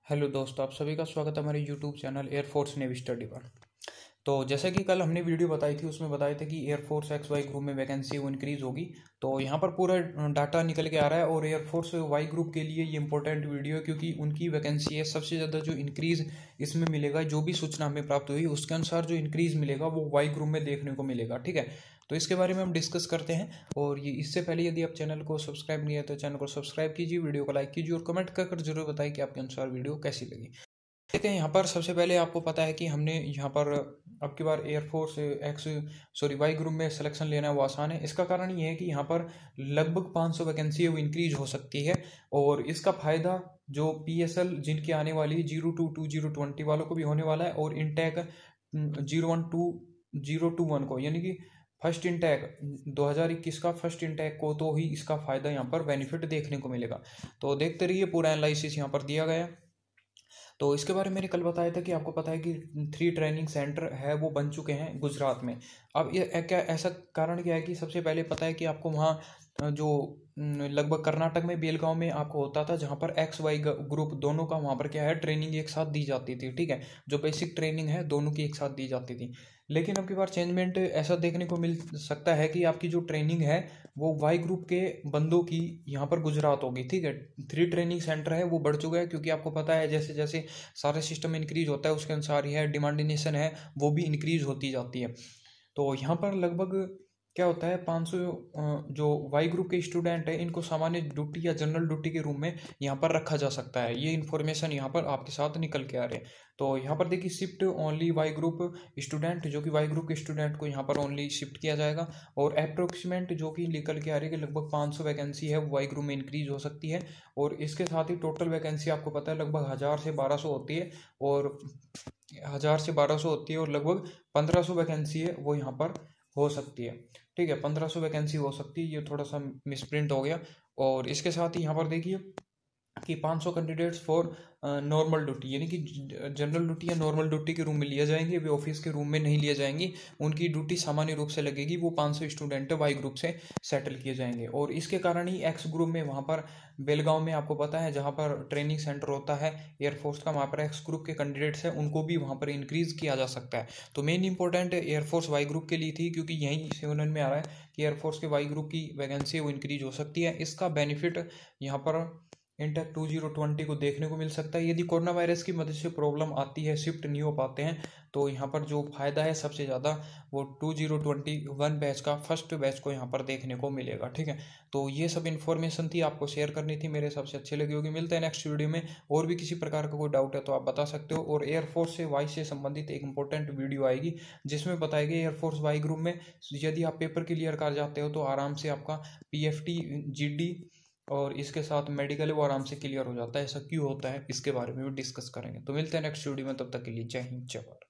Hello दोस्तों, आप सभी का स्वागत है हमारे YouTube channel air force navy study पर। तो जैसा कि कल हमने वीडियो बताई थी, उसमें बताया था कि एयरफोर्स एक्स वाई ग्रुप में वैकेंसी वो इंक्रीज़ होगी। तो यहाँ पर पूरा डाटा निकल के आ रहा है और एयरफोर्स वाई ग्रुप के लिए ये इंपॉर्टेंट वीडियो है क्योंकि उनकी वैकेंसी है सबसे ज़्यादा। जो इंक्रीज़ इसमें मिलेगा, जो भी सूचना हमें प्राप्त हुई उसके अनुसार जो इंक्रीज़ मिलेगा वो वाई ग्रुप में देखने को मिलेगा। ठीक है, तो इसके बारे में हम डिस्कस करते हैं। और ये इससे पहले यदि आप चैनल को सब्सक्राइब नहीं है तो चैनल को सब्सक्राइब कीजिए, वीडियो को लाइक कीजिए और कमेंट कर जरूर बताइए कि आपके अनुसार वीडियो कैसी लगी। देखते हैं यहाँ पर सबसे पहले आपको पता है कि हमने यहाँ पर अब की बार एयरफोर्स वाई ग्रुप में सिलेक्शन लेना वो आसान है। इसका कारण ये है कि यहाँ पर लगभग 500 वैकेंसी है वो इंक्रीज हो सकती है और इसका फ़ायदा जो PSL जिनकी आने वाली 022020 वालों को भी होने वाला है और इंटेक 012021 को, यानी कि फर्स्ट इंटेक 2021 का फर्स्ट इंटेक को तो ही इसका फ़ायदा यहाँ पर बेनिफिट देखने को मिलेगा। तो देखते रहिए, पूरा एनालिसिस यहाँ पर दिया गया। तो इसके बारे में मैंने कल बताया था कि आपको पता है कि 3 ट्रेनिंग सेंटर है वो बन चुके हैं गुजरात में। अब ये क्या ऐसा कारण क्या है कि सबसे पहले पता है कि आपको वहाँ जो लगभग कर्नाटक में बेलगांव में आपको होता था, जहाँ पर एक्स वाई ग्रुप दोनों का वहाँ पर क्या है ट्रेनिंग एक साथ दी जाती थी। ठीक है, जो बेसिक ट्रेनिंग है दोनों की एक साथ दी जाती थी। लेकिन अब की बार चेंजमेंट ऐसा देखने को मिल सकता है कि आपकी जो ट्रेनिंग है वो वाई ग्रुप के बंदों की यहाँ पर गुजरात होगी। ठीक है, 3 ट्रेनिंग सेंटर है वो बढ़ चुका है क्योंकि आपको पता है जैसे जैसे सारे सिस्टम इंक्रीज होता है उसके अनुसार यह डिमांडिनेशन है वो भी इंक्रीज होती जाती है। तो यहाँ पर लगभग क्या होता है 500 जो वाई ग्रुप के स्टूडेंट है इनको सामान्य ड्यूटी या जनरल ड्यूटी के रूम में यहाँ पर रखा जा सकता है। ये इन्फॉर्मेशन यहाँ पर आपके साथ निकल के आ रहे हैं। तो यहाँ पर देखिए, shift only Y group student, जो कि वाई ग्रुप के स्टूडेंट को यहाँ पर ओनली शिफ्ट किया जाएगा। और अप्रोक्सीमेट जो कि निकल के आ रही है कि लगभग 500 वैकेंसी है वो वाई ग्रुप में इंक्रीज हो सकती है। और इसके साथ ही टोटल वैकेंसी आपको पता है लगभग 1000 से 1200 होती है और 1000 से 1200 होती है और लगभग 1500 वैकेंसी है वो यहाँ पर हो सकती है। ठीक है, 1500 वैकेंसी हो सकती है, ये थोड़ा सा मिसप्रिंट हो गया। और इसके साथ ही यहाँ पर देखिए कि 500 कैंडिडेट्स फॉर नॉर्मल ड्यूटी, यानी कि जनरल ड्यूटी या नॉर्मल ड्यूटी के रूम में लिए जाएंगे, वे ऑफिस के रूम में नहीं लिए जाएंगी। उनकी ड्यूटी सामान्य रूप से लगेगी। वो 500 स्टूडेंट वाई ग्रुप से सेटल किए जाएंगे और इसके कारण ही एक्स ग्रुप में वहाँ पर बेलगांव में आपको पता है जहाँ पर ट्रेनिंग सेंटर होता है एयरफोर्स का, वहाँ पर एक्स ग्रुप के कैंडिडेट्स हैं उनको भी वहाँ पर इंक्रीज किया जा सकता है। तो main important air force Y group के लिए थी क्योंकि यहीं से उन्होंने में आ रहा है कि एयरफोर्स के वाई ग्रुप की वैकेंसी वो इंक्रीज हो सकती है। इसका बेनिफिट यहाँ पर इंटेक 2020 को देखने को मिल सकता है। यदि कोरोना वायरस की मदद से प्रॉब्लम आती है, शिफ्ट नहीं हो पाते हैं, तो यहाँ पर जो फायदा है सबसे ज़्यादा वो 2021 बैच का फर्स्ट बैच को यहाँ पर देखने को मिलेगा। ठीक है, तो ये सब इन्फॉर्मेशन थी, आपको शेयर करनी थी, मेरे हिसाब से अच्छी लगी होगी। मिलते हैं नेक्स्ट वीडियो में। और भी किसी प्रकार का कोई डाउट है तो आप बता सकते हो। और एयरफोर्स से वाई से संबंधित एक इंपॉर्टेंट वीडियो आएगी जिसमें बताएगी एयरफोर्स वाई ग्रुप में यदि आप पेपर क्लियर कर जाते हो तो आराम से आपका PFT GD और इसके साथ मेडिकल वो आराम से क्लियर हो जाता है। ऐसा क्यों होता है इसके बारे में भी डिस्कस करेंगे। तो मिलते हैं नेक्स्ट वीडियो में, तब तक के लिए जय हिंद जय भारत।